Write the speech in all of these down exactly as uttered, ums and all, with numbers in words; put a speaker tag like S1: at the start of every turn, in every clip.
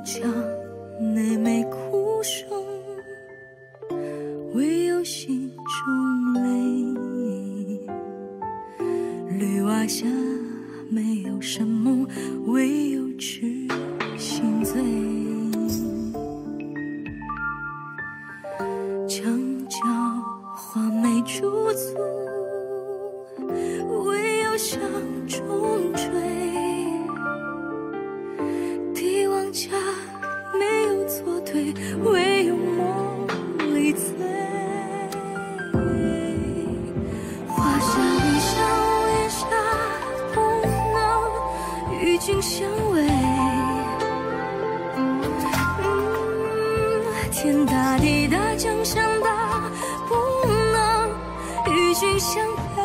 S1: 将内眉哭声，唯有心中泪。绿瓦下没有什么，唯有痴心醉。墙角画眉驻足，唯有向中追。帝王家没有错对，唯有梦里醉。华山一笑，屋檐下不能与君相偎。嗯，天大地大，江山大，不能与君相配。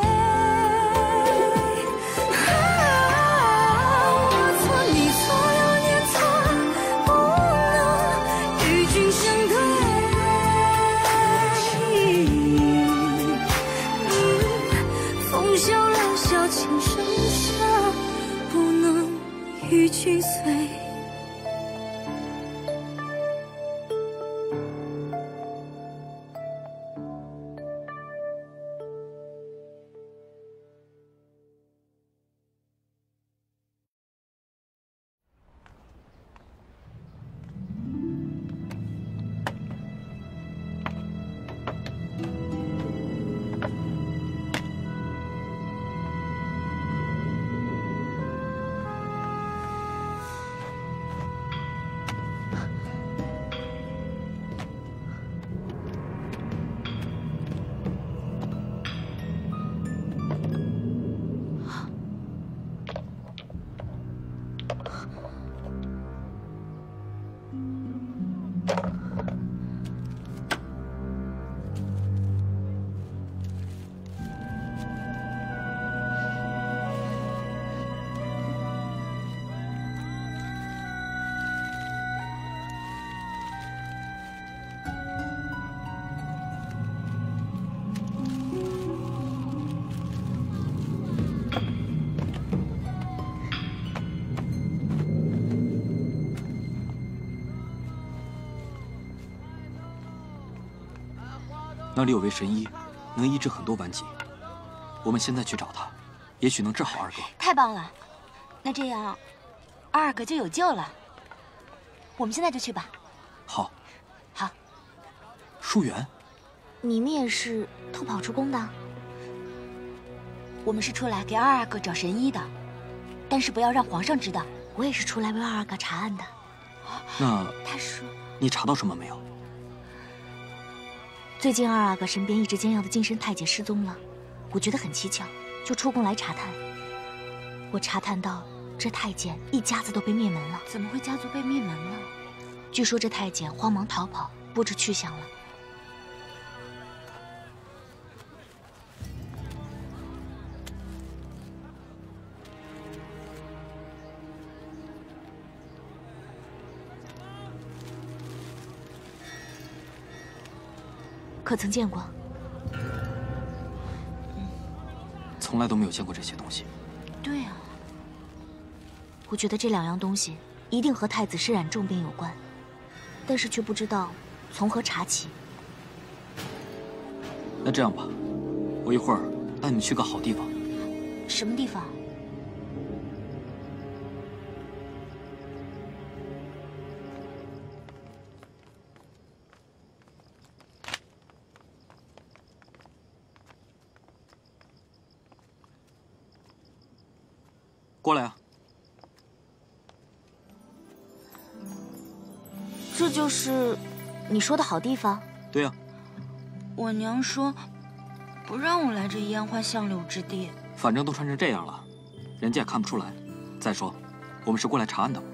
S1: 啊，我错你错有年错，不能与君相对。嗯，风萧浪笑情深深，不能与君随。
S2: 那里有位神医，能医治很多顽疾。我们现在去找他，也许能治好二哥。
S3: 太棒了，那这样，二哥就有救了。我们现在就去吧。
S2: 好。
S3: 好。
S2: 疏远，
S3: 你们也是偷跑出宫的？我们是出来给二阿哥找神医的，但是不要让皇上知道。我也是出来为二阿哥查案的。
S2: 那
S3: 他说，
S2: 你查到什么没有？
S3: 最近二阿哥身边一直监要的近身太监失踪了，我觉得很蹊跷，就出宫来查探。我查探到这太监一家子都被灭门了。怎么会家族被灭门了？据说这太监慌忙逃跑，不知去向了。可曾见过？
S2: 嗯，从来都没有见过这些东西。
S3: 对啊，我觉得这两样东西一定和太子身染重病有关，但是却不知道从何查起。
S2: 那这样吧，我一会儿带你们去个好地方。
S3: 什么地方？
S2: 过来啊！
S3: 这就是你说的好地方？
S2: 对呀、啊。
S4: 我娘说，不让我来这烟花巷柳之地。
S2: 反正都穿成这样了，人家也看不出来。再说，我们是过来查案的。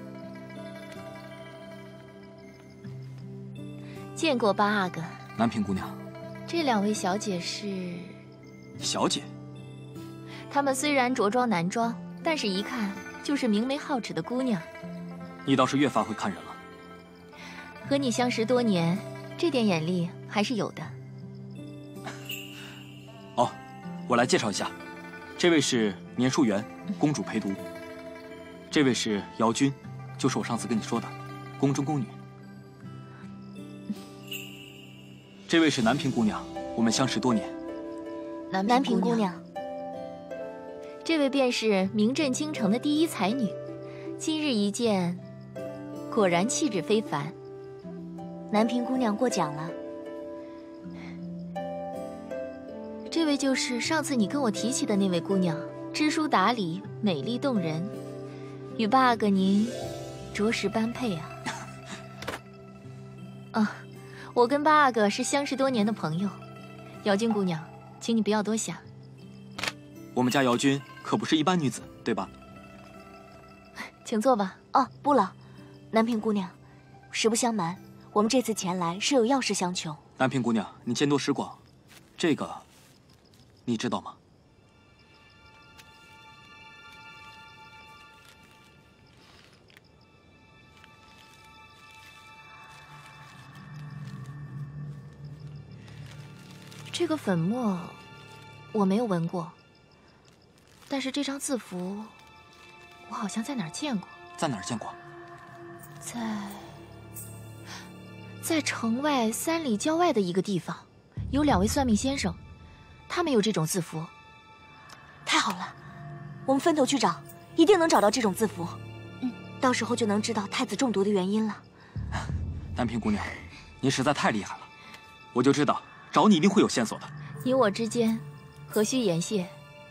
S5: 见过八阿哥。
S2: 南平姑娘。
S5: 这两位小姐是？
S2: 小姐。
S5: 她们虽然着装男装。 但是，一看就是明眉皓齿的姑娘。
S2: 你倒是越发会看人了。
S5: 和你相识多年，这点眼力还是有的。
S2: 哦，我来介绍一下，这位是年淑媛，公主陪读；这位是姚君，就是我上次跟你说的， 宫中宫女。这位是南平姑娘，我们相识多年。
S5: 南南平姑娘，这位便是名震京城的第一才女，今日一见，果然气质非凡。
S3: 南平姑娘过奖了。
S5: 这位就是上次你跟我提起的那位姑娘，知书达理，美丽动人，与八阿哥您着实般配啊。啊，我跟八阿哥是相识多年的朋友，姚君姑娘，请你不要多想。
S2: 我们家姚君可不是一般女子，对吧？
S5: 请坐吧。
S3: 哦，不了，南平姑娘，实不相瞒，我们这次前来是有要事相求。
S2: 南平姑娘，你见多识广，这个你知道吗？
S5: 这个粉末我没有闻过，但是这张字符我好像在哪儿见过。
S2: 在哪儿见过？
S5: 在在城外三里郊外的一个地方，有两位算命先生，他们有这种字符。
S3: 太好了，我们分头去找，一定能找到这种字符。嗯，到时候就能知道太子中毒的原因了。
S2: 南平姑娘，你实在太厉害了，我就知道找你一定会有线索的。
S5: 你我之间何须言谢？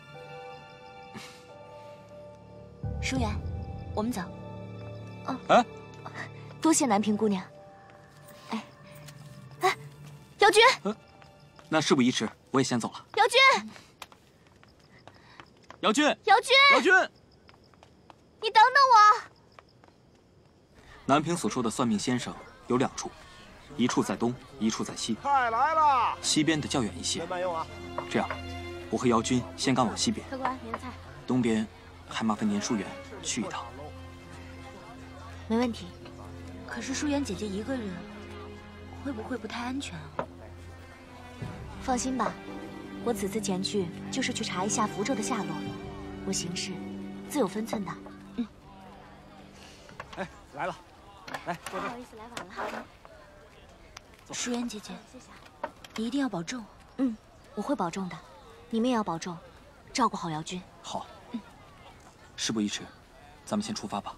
S3: 疏远，我们走。
S2: 哦，哎，
S3: 多谢南平姑娘。哎，哎，姚君，
S2: 呃，那事不宜迟，我也先走了。
S3: 姚君，
S2: 姚君，
S3: 姚君，
S2: 姚君，
S3: 你等等我。
S2: 南平所说的算命先生有两处。一处在东，一处在西。
S6: 菜来了，
S2: 西边的较远一些。
S6: 慢用啊。
S2: 这样，我和姚君先赶往西边。
S5: 客官，您的菜。
S2: 东边，还麻烦年疏远去一趟。
S3: 没问题。可是疏远姐姐一个人，会不会不太安全啊？放心吧，我此次前去就是去查一下符咒的下落，我行事自有分寸的。嗯。
S6: 哎，来了，来，坐这。
S3: 不好意思，来晚了。疏远姐姐，你一定要保重。嗯，我会保重的。你们也要保重，照顾好姚君。
S2: 好。嗯。事不宜迟，咱们先出发吧。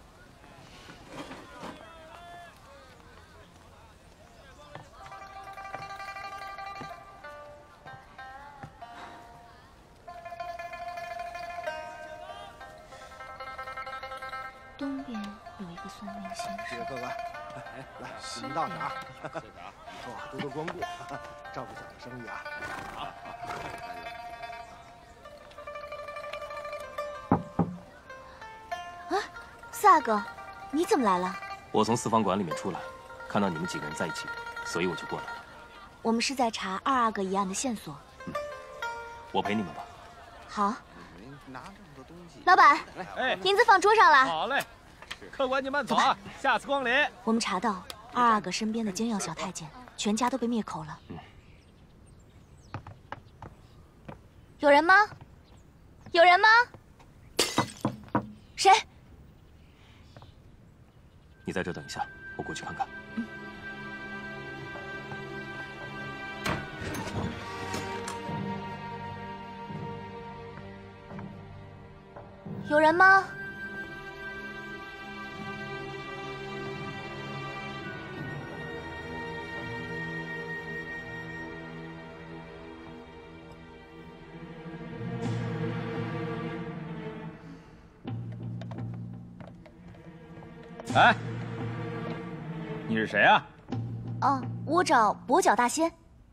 S3: 东边有一个算命先生。
S6: 谢谢客官。哎，来，你们到哪儿？谢谢啊，以后啊多多光顾，照顾小的生意啊。
S3: 好。啊，四阿哥，你怎么来了？
S7: 我从四方馆里面出来，看到你们几个人在一起，所以我就过来了。
S3: 我们是在查二阿哥一案的线索。
S7: 嗯，我陪你们吧。
S3: 好。
S6: 拿这么多东西。
S3: 老板，
S8: 哎，
S3: 银子放桌上了。
S8: 好嘞。客官，你慢走啊！下次光临。
S3: 我们查到二阿哥身边的精要小太监，全家都被灭口了。
S7: 嗯。
S3: 有人吗？有人吗？谁？
S7: 你在这等一下，我过去看看。
S3: 嗯。有人吗？
S8: 哎，你是谁啊？
S3: 哦，我找跛脚大仙。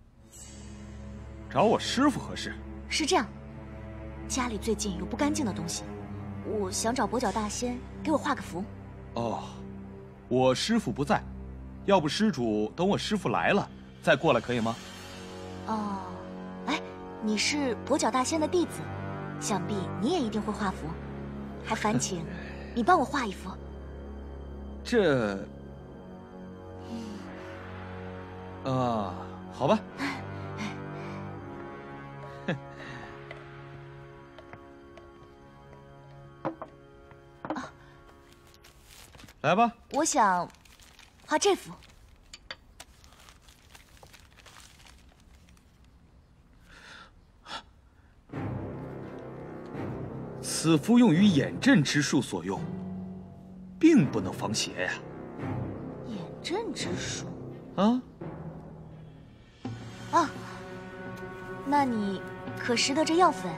S8: 找我师傅何事？
S3: 是这样，家里最近有不干净的东西，我想找跛脚大仙给我画个符。
S8: 哦，我师傅不在，要不施主等我师傅来了再过来可以吗？
S3: 哦，哎，你是跛脚大仙的弟子，想必你也一定会画符，还烦请你帮我画一幅。
S8: 这，啊，好吧。来吧。
S3: 我想画这幅。
S8: 此符用于眼阵之术所用，并不能防邪呀。
S3: 眼阵之术。
S8: 啊？
S3: 啊，那你可识得这药粉？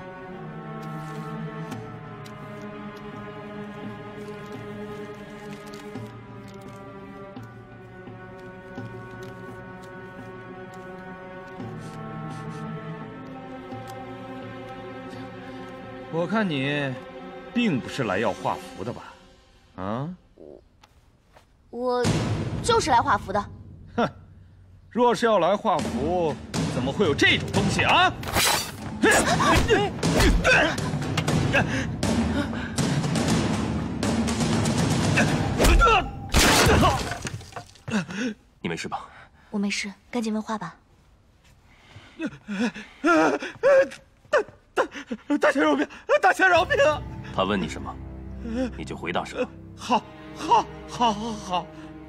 S8: 我看你，并不是来要画符的吧？啊？
S3: 我就是来画符的。
S8: 哼，若是要来画符，怎么会有这种东西啊？
S7: 你没事吧？
S3: 我没事，赶紧问话吧。
S8: 大大仙饶命！大仙饶命！
S7: 他问你什么，你就回答什么。
S8: 好，好，好，好，好。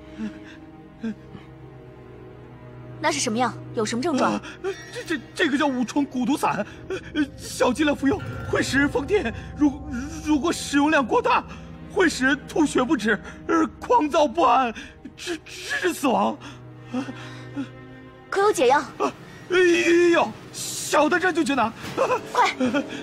S3: 那是什么药？有什么症状？
S8: 这这这个叫五重蛊毒散，小剂量服用会使人疯癫，如如果使用量过大，会使人吐血不止，狂躁不安，致致死亡。
S3: 可有解药？
S8: 有，小的这就去拿。
S3: 快！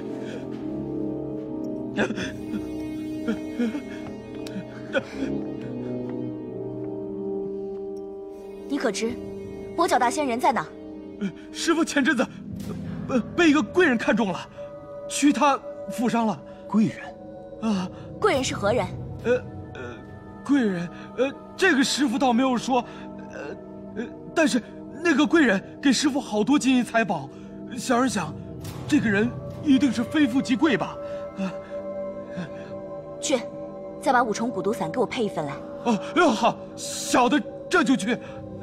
S3: 你可知跛脚大仙人在哪？
S8: 师傅前阵子被被一个贵人看中了，去他府上了。
S7: 贵人？
S8: 啊，
S3: 贵人是何人？
S8: 呃呃，贵人，呃，这个师傅倒没有说，呃呃，但是那个贵人给师傅好多金银财宝，小人想，这个人一定是非富即贵吧？啊，
S3: 去，再把五重蛊毒散给我配一份来。
S8: 哦，好，小的这就去。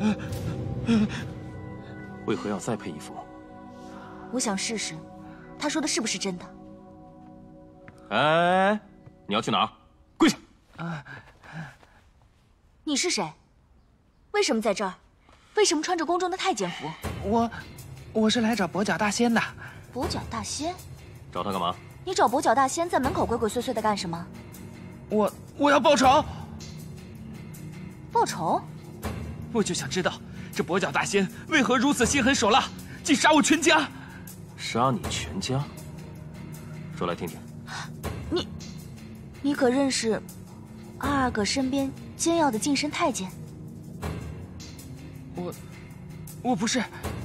S7: 为何要再配一副？
S3: 我想试试，他说的是不是真的？
S7: 哎，你要去哪儿？跪下！
S3: 啊，你是谁？为什么在这儿？为什么穿着宫中的太监服？
S9: 我，我是来找跛脚大仙的。
S3: 跛脚大仙？
S7: 找他干嘛？
S3: 你找跛脚大仙在门口鬼鬼祟祟的干什么？
S9: 我我要报仇。
S3: 报仇？
S9: 我就想知道，这跛脚大仙为何如此心狠手辣，竟杀我全家？
S7: 杀你全家？说来听听。
S3: 你，你可认识二阿哥身边监要的近身太监？
S9: 我，我不是。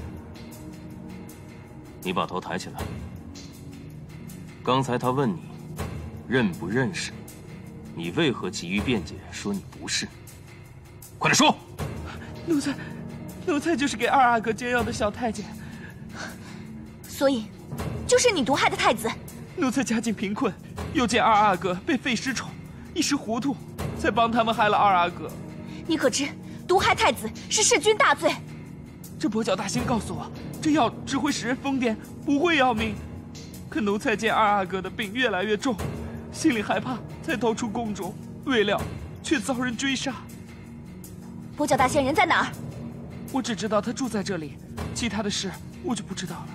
S7: 你把头抬起来。刚才他问你，认不认识？你为何急于辩解，说你不是？快点说！
S9: 奴才，奴才就是给二阿哥煎药的小太监。
S3: 所以，就是你毒害的太子。
S9: 奴才家境贫困，又见二阿哥被废失宠，一时糊涂，才帮他们害了二阿哥。
S3: 你可知毒害太子是弑君大罪？
S9: 这跛脚大仙告诉我，这药只会使人疯癫，不会要命。可奴才见二阿哥的病越来越重，心里害怕，才逃出宫中，未料却遭人追杀。
S3: 跛脚大仙人在哪儿？
S9: 我只知道他住在这里，其他的事我就不知道了。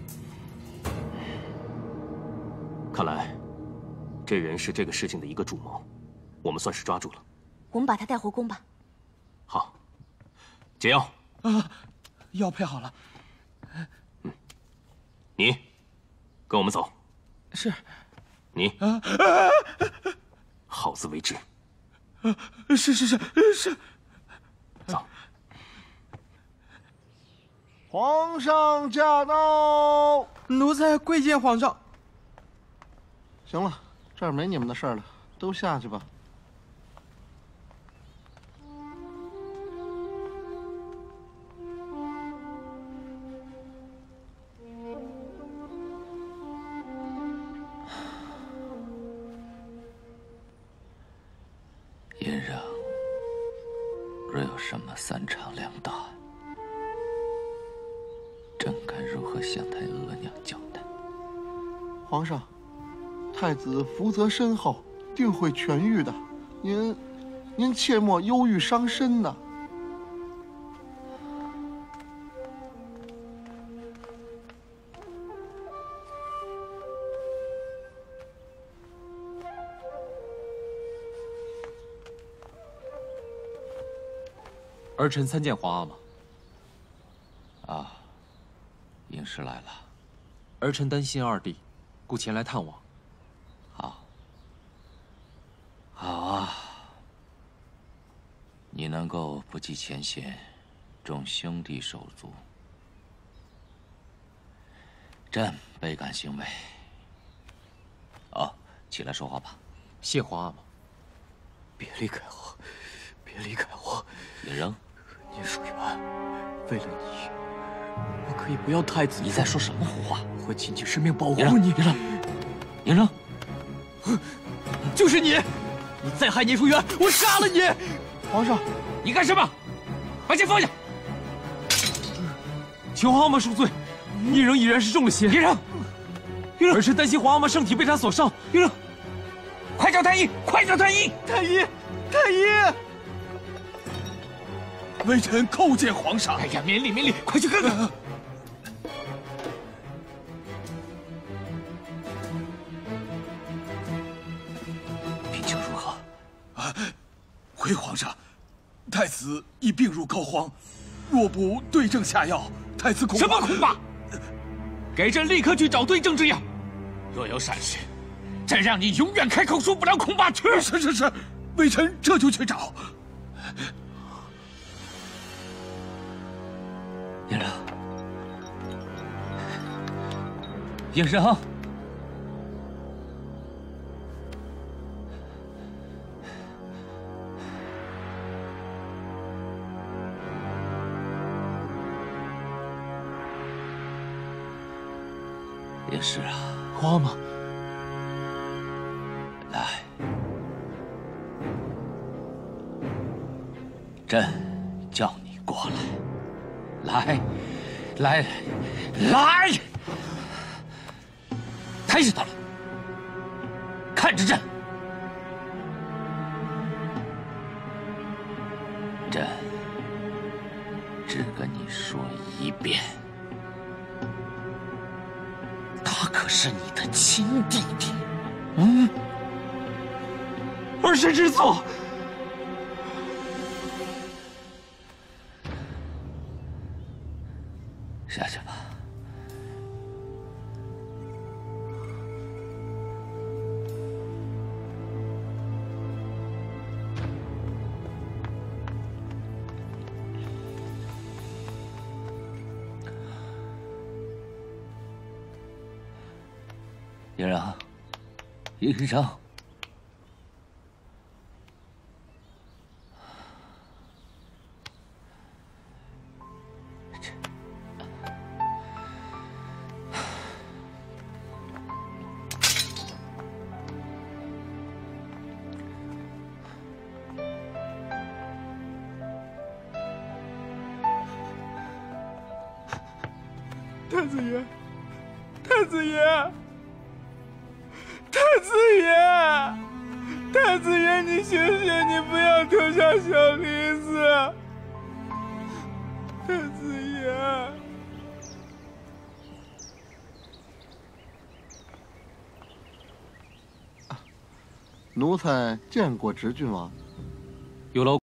S7: 看来，这人是这个事情的一个主谋，我们算是抓住了。
S3: 我们把他带回宫吧。
S7: 好，解药。
S8: 啊，药配好了。
S7: 嗯，你跟我们走。
S9: 是。
S7: 你好自为之。
S8: 啊，是是是是。
S7: 走。
S6: 皇上驾到！
S9: 奴才跪见皇上。
S6: 行了，这儿没你们的事儿了，都下去吧。
S10: 殷让，若有什么三长两短，朕该如何向太额娘交代？
S6: 皇上，太子福泽深厚，定会痊愈的。您，您切莫忧郁伤身呐。
S2: 儿臣参见皇阿玛。
S10: 啊，应氏来了。
S2: 儿臣担心二弟，故前来探望。
S10: 好，好啊。你能够不计前嫌，众兄弟手足，朕倍感欣慰。哦，起来说话吧。
S2: 谢皇阿玛。别离开我，别离开我。
S10: 尹扔，
S2: 聂淑媛，为了你，我可以不要太子。
S10: 你在说什么胡话？
S2: 我会倾尽生命保护你。
S10: 尹扔，尹扔，
S2: 就是你！你再害聂淑媛，我杀了你！
S9: 皇上，你干什么？把剑放下！
S2: 求皇阿玛恕罪，聂扔已然是中了邪。
S9: 尹扔，
S2: 儿臣担心皇阿玛圣体被他所伤。
S9: 尹扔，快叫太医！快叫太医！
S8: 太医，太医！微臣叩见皇上。
S9: 哎呀，免礼免礼，快去看看。
S10: 病情如何？
S8: 啊，回皇上，太子已病入膏肓，若不对症下药，太子恐怕……
S9: 什么恐怕？给朕立刻去找对症之药。若有闪失，朕让你永远开口说不了恐怕。去！
S8: 是是是，微臣这就去找。
S10: 应扔，应扔，应氏啊，
S2: 皇阿玛，
S10: 来，朕叫你过来。来，来，来！抬着他了，看着朕。朕只跟你说一遍，他可是你的亲弟弟。
S2: 嗯，儿臣知错。
S10: 下去吧。应扔，应扔。
S9: 太子爷，太子爷，太子爷，太子爷，你醒醒，你不要投下小梨子，太子爷。
S6: 奴才见过直郡王。
S2: 有劳。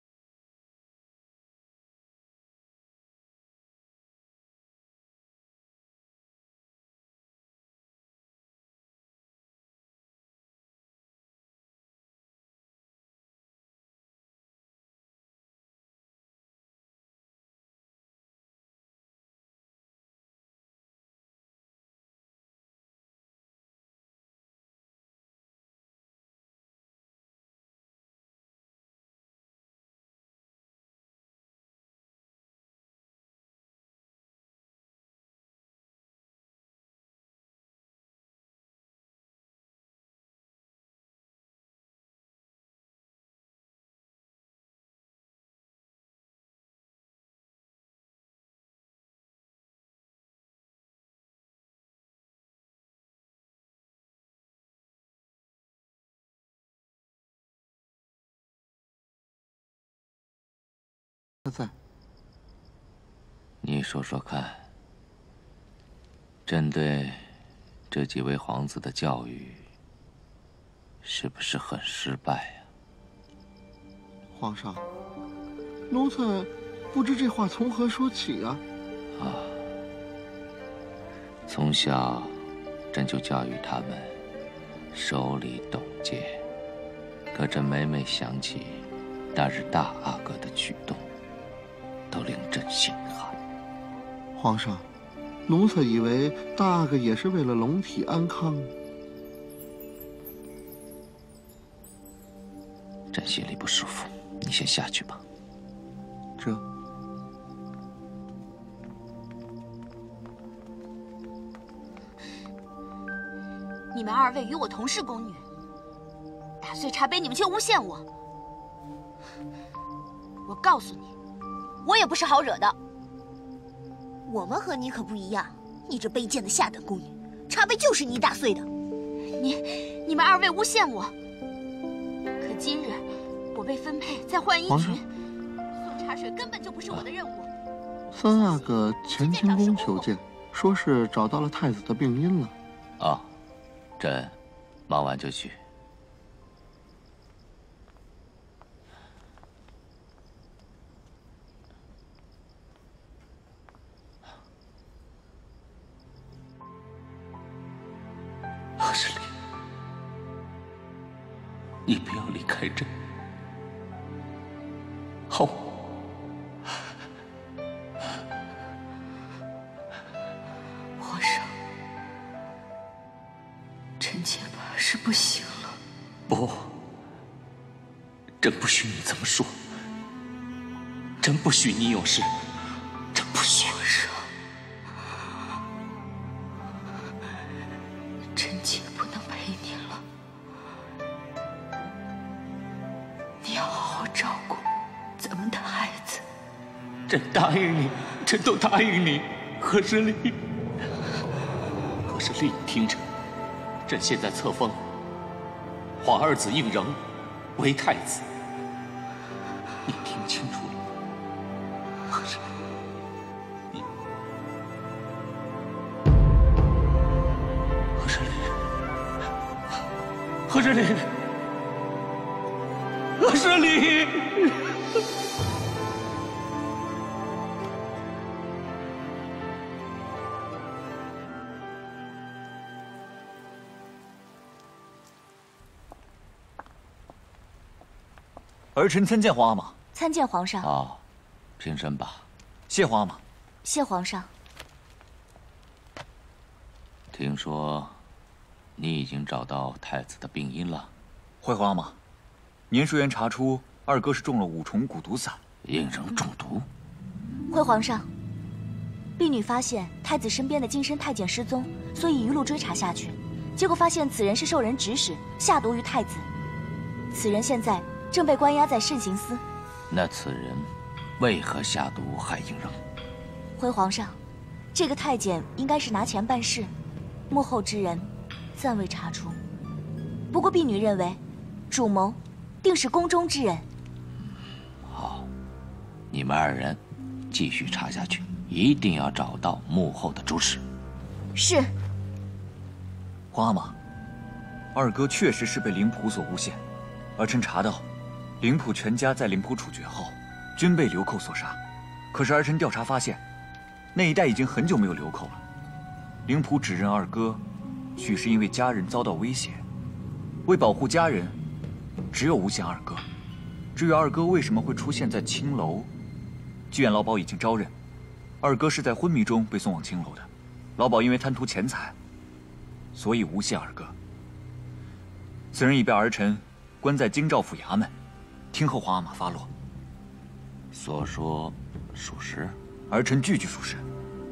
S6: 他在。
S10: 你说说看，朕对这几位皇子的教育是不是很失败呀？
S6: 皇上，奴才不知这话从何说起啊？
S10: 啊，从小朕就教育他们守礼懂戒，可朕每每想起那日大阿哥的举动，都令朕心寒。
S6: 皇上，奴才以为大阿哥也是为了龙体安康。
S10: 朕心里不舒服，你先下去吧。
S6: 这。
S3: 你们二位与我同是宫女，打碎茶杯，你们却诬陷我。我告诉你，我也不是好惹的。
S11: 我们和你可不一样，你这卑贱的下等宫女，茶杯就是你打碎的。
S3: 你、你们二位诬陷我，可今日我被分配在浣衣局，送茶水根本就不是我的任务。
S6: 三阿哥乾清宫求见，说是找到了太子的病因了。
S10: 啊。朕忙完就去。
S12: 何世礼，你不要离开朕，好。
S1: 皇上。臣妾怕是不行了。
S12: 不，朕不许你这么说。朕不许你有事，朕不许。
S1: 皇上，臣妾不能陪你了。你要好好照顾咱们的孩子。
S12: 朕答应你，朕都答应你。何世礼，何世礼，你听着。朕现在册封皇二子胤禛为太子，你听清楚了吗？何世礼，何世礼，何世礼，何世礼。
S2: 儿臣参见皇阿玛。
S3: 参见皇上。
S10: 哦，平身吧。
S2: 谢皇阿玛。
S3: 谢皇上。
S10: 听说你已经找到太子的病因了。
S2: 回皇阿玛，年书员查出二哥是中了五重蛊毒散。
S10: 胤禛中毒。
S3: 回皇上，婢女发现太子身边的金身太监失踪，所以一路追查下去，结果发现此人是受人指使下毒于太子。此人现在正被关押在慎刑司。
S10: 那此人为何下毒害胤禛？
S3: 回皇上，这个太监应该是拿钱办事，幕后之人暂未查出。不过婢女认为，主谋定是宫中之人。
S10: 好，你们二人继续查下去，一定要找到幕后的主使。
S3: 是。
S2: 皇阿玛，二哥确实是被灵仆所诬陷，儿臣查到。灵仆全家在灵仆处决后，均被流寇所杀。可是儿臣调查发现，那一带已经很久没有流寇了。灵仆指认二哥，许是因为家人遭到威胁，为保护家人，只有诬陷二哥。至于二哥为什么会出现在青楼，剧院老鸨已经招认，二哥是在昏迷中被送往青楼的。老鸨因为贪图钱财，所以诬陷二哥。此人已被儿臣关在京兆府衙门。听候皇阿玛发落。
S10: 所说属实？
S2: 儿臣句句属实。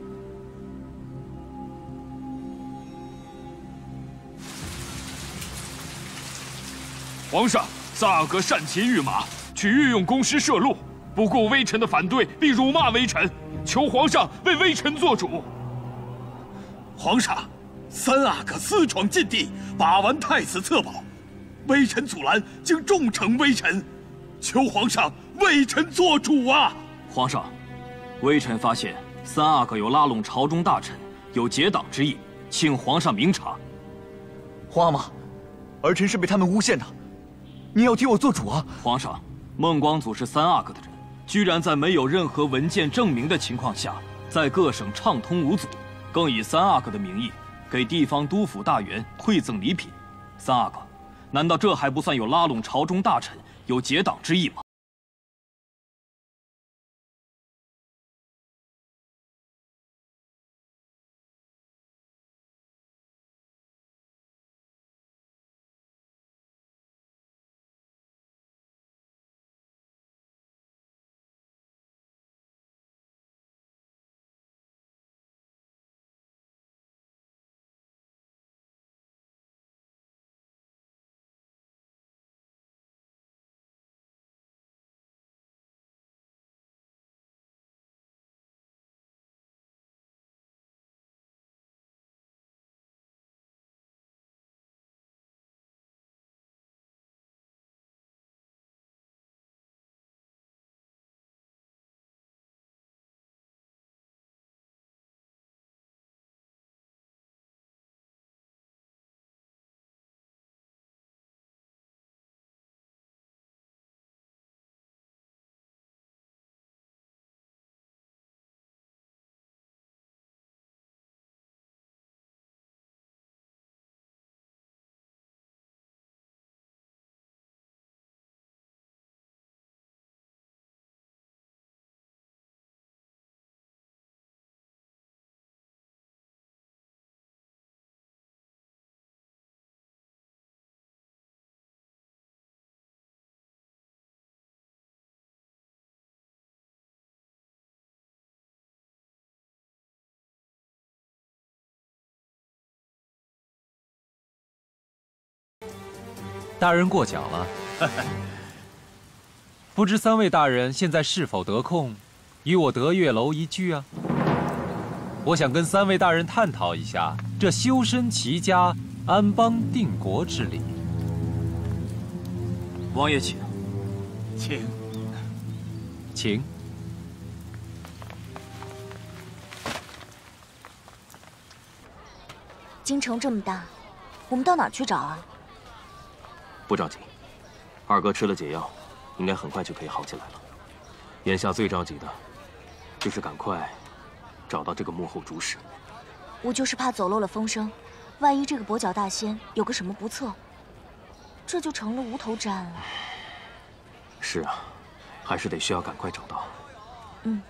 S9: 皇上，三阿哥擅骑御马，去御用宫师摄禄，不顾微臣的反对，并辱骂微臣，求皇上为微臣做主。
S13: 皇上，三阿哥私闯禁地，把玩太子册宝，微臣阻拦，竟重惩微臣。求皇上为臣做主啊！
S2: 皇上，微臣发现三阿哥有拉拢朝中大臣，有结党之意，请皇上明察。皇阿玛，儿臣是被他们诬陷的，你要替我做主啊！皇上，孟光祖是三阿哥的人，
S7: 居然在没有任何文件证明的情况下，在各省畅通无阻，更以三阿哥的名义给地方督府大员馈赠礼品。三阿哥，难道这还不算有拉拢朝中大臣、有结党之意吗？
S14: 大人过奖了。不知三位大人现在是否得空，与我德月楼一聚啊？我想跟三位大人探讨一下这修身齐家、安邦定国之理。
S7: 王爷请，
S13: 请，
S14: 请。
S3: 京城这么大，我们到哪儿去找啊？
S7: 不着急，二哥吃了解药，应该很快就可以好起来了。眼下最着急的，就是赶快找到这个幕后主使。
S3: 我就是怕走漏了风声，万一这个跛脚大仙有个什么不测，这就成了无头毡了。
S7: 是啊，还是得需要赶快找到。
S3: 嗯。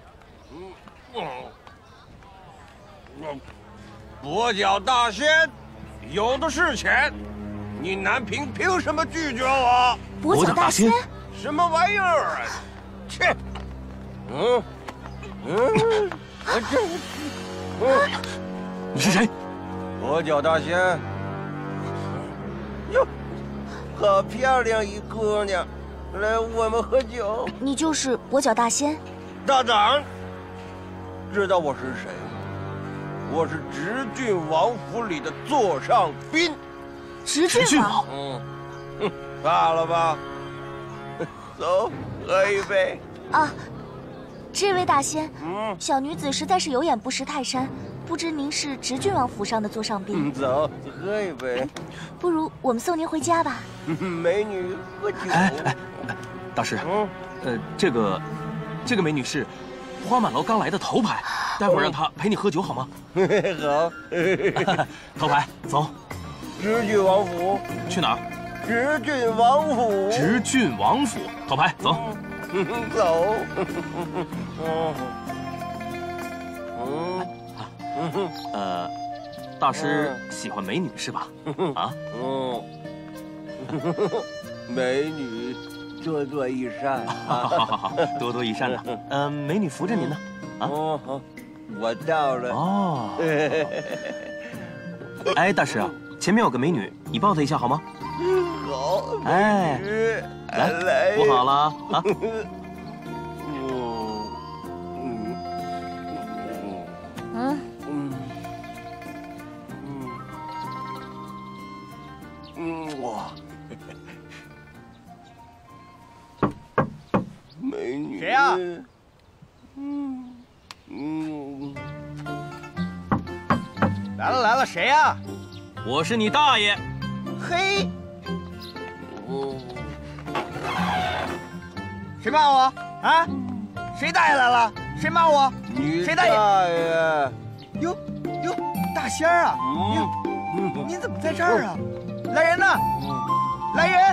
S6: 跛脚大仙，有的是钱。 你南平凭什么拒绝我？
S3: 跛脚大仙，
S6: 什么玩意儿啊？切！嗯嗯，我这……嗯，
S7: 你是谁？
S6: 跛脚大仙。哟，好漂亮一姑娘，来，我们喝酒。
S3: 你就是跛脚大仙？
S6: 大胆！知道我是谁？我是直郡王府里的座上宾。
S3: 直郡王，
S6: 嗯，哼，怕了吧？走，喝一杯。
S3: 啊，这位大仙，嗯，小女子实在是有眼不识泰山，不知您是直郡王府上的座上宾。
S6: 嗯，走，喝一杯。
S3: 不如我们送您回家吧。
S6: 美女，喝酒。
S7: 哎哎，大师，嗯，呃，这个，这个美女是花满楼刚来的头牌，待会儿让她陪你喝酒好吗？
S6: 好。
S7: 头牌，走。
S6: 直郡王府
S7: 去哪儿？
S6: 直郡王府。
S7: 直郡王府，头牌，走。
S6: 嗯、走。嗯
S7: 嗯。呃，大师喜欢美女是吧？啊？
S6: 嗯。美女多多益善。
S7: 好好好好，多多益善了。嗯，美女扶着您呢。啊。
S6: 哦，我到了。
S7: 哦。哎，大师。 前面有个美女，你抱她一下好吗？
S6: 好，
S7: 哎，来来，扶好了啊。
S3: 嗯
S6: 嗯嗯嗯，哇，美女，
S15: 谁呀？
S6: 嗯嗯，
S15: 来了来了，谁呀？
S7: 我是你大爷。
S15: 嘿，谁骂我啊？ 谁大爷来了？谁骂我？
S6: 你
S15: 谁大爷？
S6: 大爷！
S15: 哟哟，大仙儿啊！哟，您怎么在这儿啊？来人呐！来人！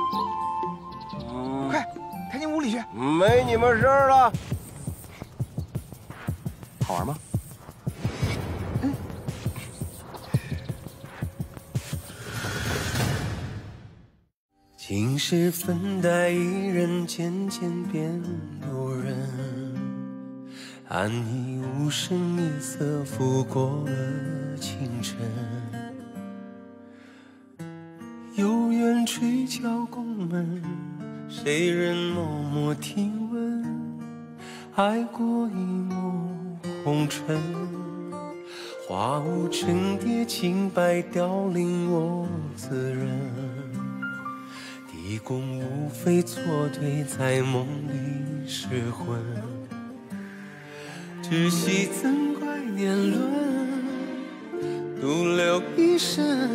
S15: 快，抬进屋里去。
S6: 没你们事儿了。
S15: 好玩吗？
S6: 嗯。
S16: 今时分担一人，渐渐变路人。安逸无声，夜色拂过了清晨。有缘吹敲宫门，谁人默默听闻？爱过一抹红尘，花舞成蝶，清白凋零我自认。地宫无非错对，在梦里失魂。只惜怎怪年轮，独留一生。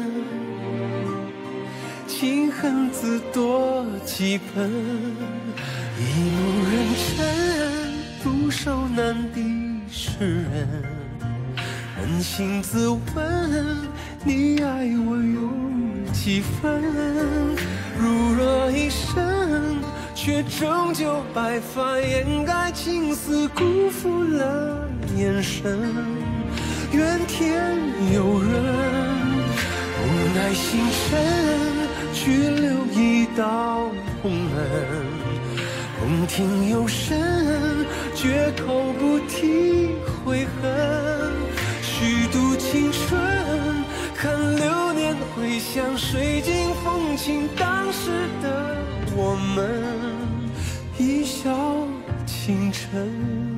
S16: 情恨自多几分，一目认真，俯首难敌世人。扪心自问，你爱我有几分？如若一生，却终究白发掩盖青丝，辜负了眼神。怨天尤人，无奈星辰，去留一道空门。宫廷有声，绝口不提悔恨。虚度青春，看流年回响，水晶风情，当时的我们一笑倾城。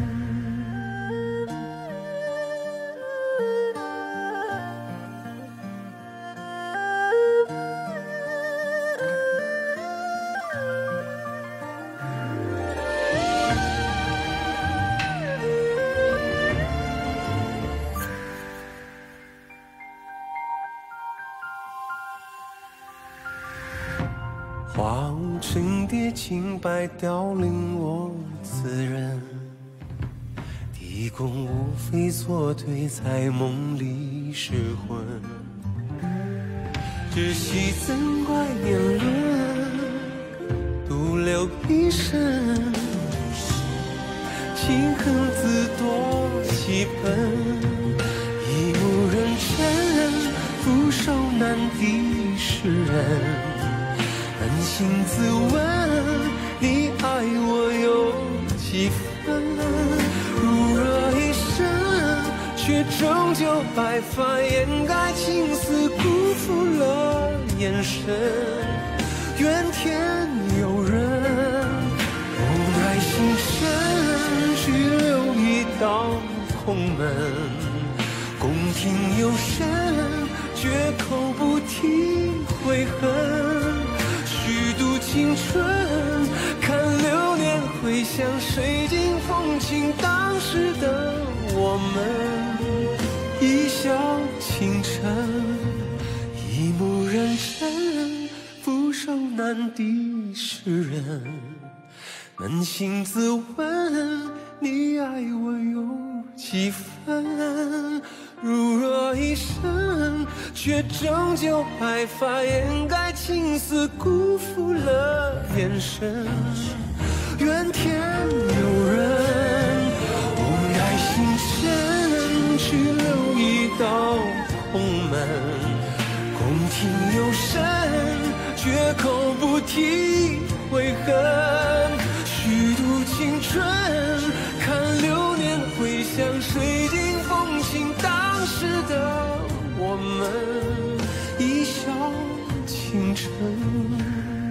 S16: 花舞成蝶，清白凋零我自认。地宫无非错对，在梦里失魂。只惜怎怪年轮，独留一生。情恨自多几分，一目认真，俯首难敌世人。扪心自问，你爱我有几分？如若一生，却终究白发掩盖青丝，辜负了眼神。怨天尤人，无奈星辰，去留一道空门。宫廷有声，绝口不提悔恨。虚度青春，看流年回响，水晶风情，当时的我们一笑倾城。一目认真，俯首难敌世人。扪心自问，你爱我有几分？如若一生，却终究白发掩盖青丝，辜负了眼神。怨天尤人，无奈星辰，去留一道空门。宫廷有声，绝口不提悔恨。虚度青春，看流年回响，水晶风情，当时的我们一笑倾城。